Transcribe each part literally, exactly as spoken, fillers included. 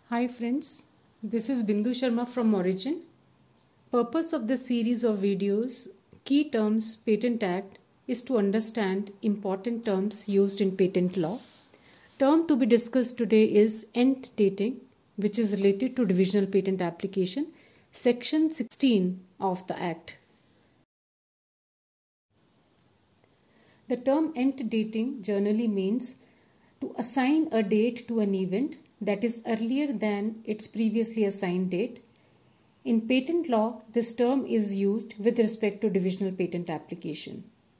Hi friends, this is Bindu Sharma from Origin. Purpose of this series of videos, Key Terms Patent Act, is to understand important terms used in patent law. Term to be discussed today is end dating, which is related to divisional patent application, section sixteen of the Act. The term end dating generally means to assign a date to an event that is earlier than its previously assigned date. In patent law, this term is used with respect to divisional patent application.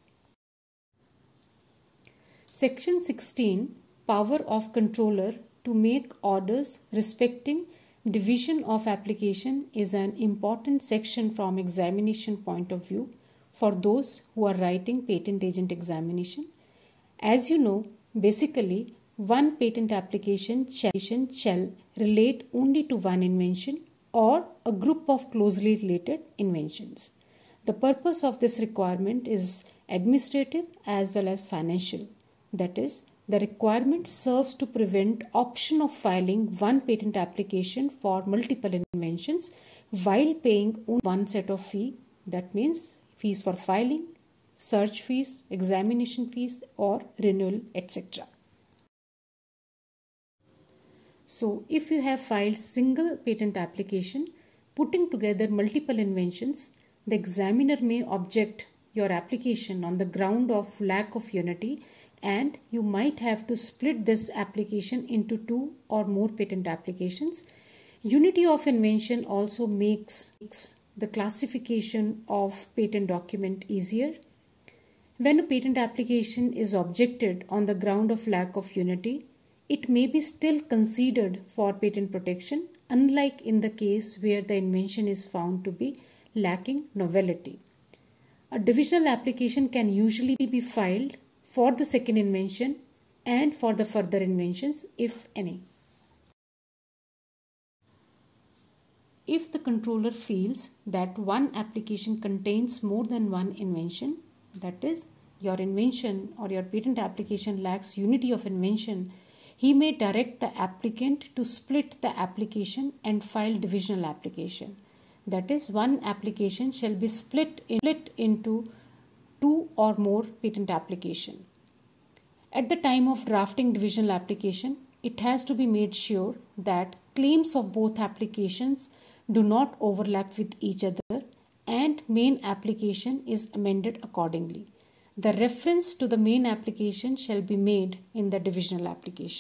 Section sixteen, Power of Controller to make orders respecting division of application, is an important section from examination point of view for those who are writing patent agent examination. As you know, basically, one patent application shall relate only to one invention or a group of closely related inventions. The purpose of this requirement is administrative as well as financial. That is, the requirement serves to prevent option of filing one patent application for multiple inventions while paying only one set of fee. That means fees for filing, search fees, examination fees, or renewal, et cetera. So, if you have filed single patent application putting together multiple inventions, the examiner may object your application on the ground of lack of unity, and you might have to split this application into two or more patent applications. Unity of invention also makes the classification of patent document easier. When a patent application is objected on the ground of lack of unity, it may be still considered for patent protection, unlike in the case where the invention is found to be lacking novelty. A divisional application can usually be filed for the second invention and for the further inventions, if any. If the controller feels that one application contains more than one invention, that is, your invention or your patent application lacks unity of invention, he may direct the applicant to split the application and file divisional application. That is, one application shall be split, in, split into two or more patent application. At the time of drafting divisional application, it has to be made sure that claims of both applications do not overlap with each other and main application is amended accordingly. The reference to the main application shall be made in the divisional application.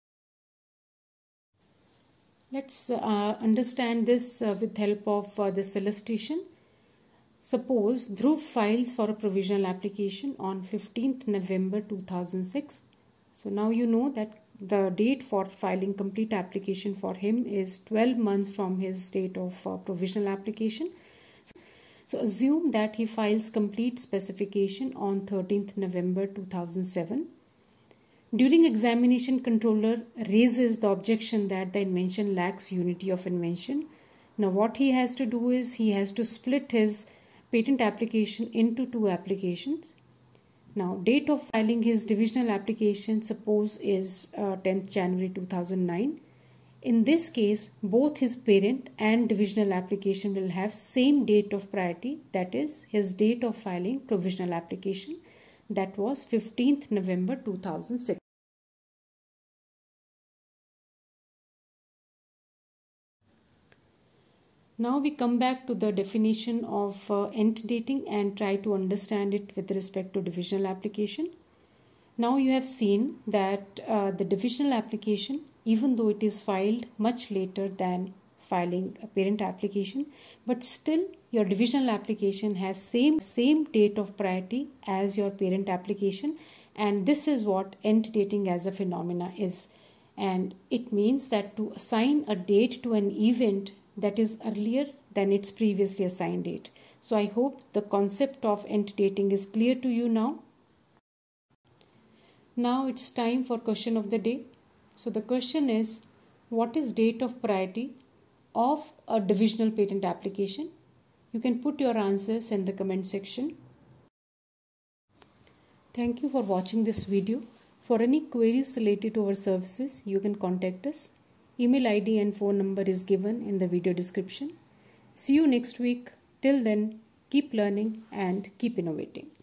Let's uh, understand this uh, with help of uh, this illustration. Suppose Dhruv files for a provisional application on fifteenth November two thousand six. So now you know that the date for filing complete application for him is twelve months from his date of uh, provisional application. So, so assume that he files complete specification on thirteenth November two thousand seven. During examination, controller raises the objection that the invention lacks unity of invention. Now what he has to do is he has to split his patent application into two applications. Now date of filing his divisional application, suppose, is uh, tenth January two thousand nine. In this case, both his parent and divisional application will have same date of priority, that is his date of filing provisional application, that was fifteenth November two thousand six. Now we come back to the definition of uh, end dating and try to understand it with respect to divisional application. Now you have seen that uh, the divisional application, even though it is filed much later than filing a parent application, but still your divisional application has same, same date of priority as your parent application, and this is what end dating as a phenomena is. And it means that to assign a date to an event that is earlier than its previously assigned date. So I hope the concept of end dating is clear to you now. Now it's time for question of the day. So the question is, what is date of priority of a divisional patent application? You can put your answers in the comment section. Thank you for watching this video. For any queries related to our services, you can contact us. Email I D and phone number is given in the video description. See you next week. Till then, keep learning and keep innovating.